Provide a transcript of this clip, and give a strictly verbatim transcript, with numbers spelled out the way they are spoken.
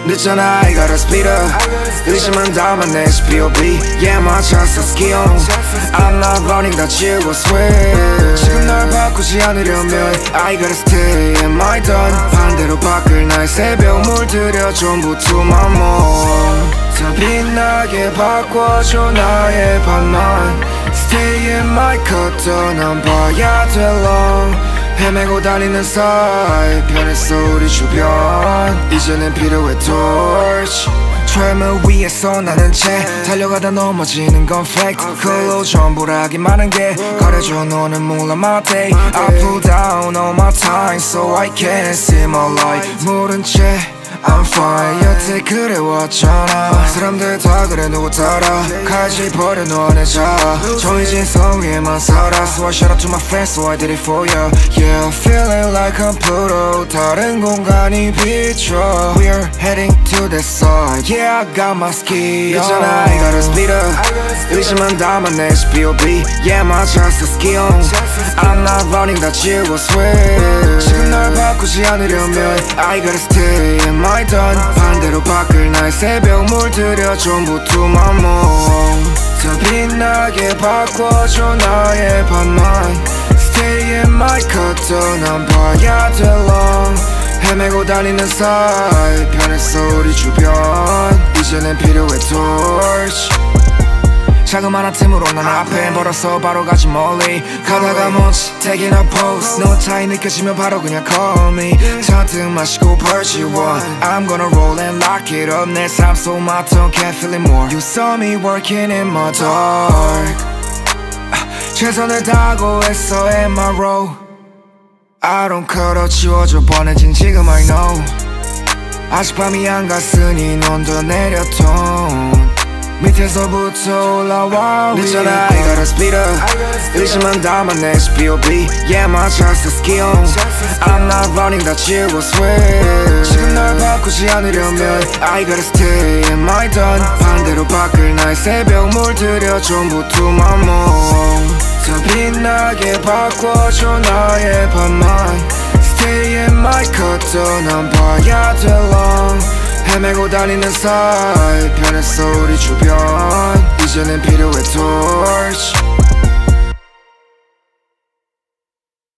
늦잖아 I gotta speed up 의심은 담아내지 비 오 비 Yeah 맞췄어 ski on I'm not running 다 지우고 switch 지금 널 바꾸지 않으려면 I gotta stay in my done 반대로 바꿀 나의 새벽 물들여 전부 to my moon 더 빛나게 바꿔줘 나의 밤만 Stay in my cut 넌 봐야 돼 long 헤매고 다니는 사이 변했어 우리 주변 이제는 필요해 torch 트레머 위에서 나는 채 달려가다 넘어지는 건 fake 그걸로 전부라기 많은 게 가려줘 너는 몰라 my day I pull down all my time so I can't see my light 모른 채 I'm fine 여태 그래왔잖아 사람들 다 그래 누구 따라 칼질 버려 너네 자 정해진 성 위에만 살아 So I shout out to my friends so I did it for ya Yeah I'm feeling like I'm Pluto 다른 공간이 비춰 We're heading to the side Yeah I got my ski on 있잖아 I gotta speed up 의심은 담아내지 비 오 비 Yeah 맞췄어 ski on I'm not running 다 지우고 switch 지금 널 바꾸지 않으려면 I gotta stay in my done 반대로 바꿀 나의 새벽 물들여 전부 to my moon 더 빛나게 바꿔줘 나의 밤만 Stay in my cut 넌 봐야 돼 long 헤매고 다니는 사이 변했어 우리 주변 이제는 필요해 torch 자그마한 틈으로 난 앞에 벌어서 바로 가지 멀리 가다가 멈치 taking a pose 너 차이 느껴지면 바로 그냥 call me 잔뜩 마시고 벌지 one I'm gonna roll and lock it up 내 삶 속 my tongue can't feel it more You saw me working in my dark 최선을 다하고 했어 in my role I don't cut out 지워져 뻔해진 지금 I know 아직 밤이 안 갔으니 넌 더 내려톤 밑에서부터 올라와 늦잖아 I gotta speed up 의심은 담아내지 비 오 비 Yeah 맞췄어 ski on I'm not running 다 지우고 switch 지금 널 바꾸지 않으려면 I gotta stay in my done 반대로 바꿀 나의 새벽 물들여 전부 to my moon 더 빛나게 바꿔줘 나의 밤만 Stay in my cut 넌 봐야 돼 long 헤매고 다니는 사이 변했어 우리 주변 이제는 필요해 torch